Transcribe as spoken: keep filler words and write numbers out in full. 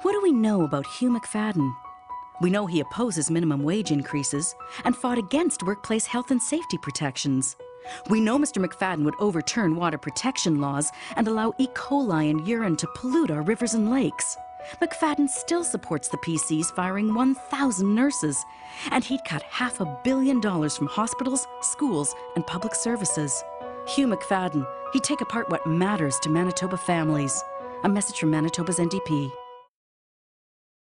What do we know about Hugh McFadyen? We know he opposes minimum wage increases and fought against workplace health and safety protections. We know Mister McFadyen would overturn water protection laws and allow E. coli in urine to pollute our rivers and lakes. McFadyen still supports the P Cs firing one thousand nurses, and he'd cut half a billion dollars from hospitals, schools, and public services. Hugh McFadyen, he'd take apart what matters to Manitoba families. A message from Manitoba's N D P.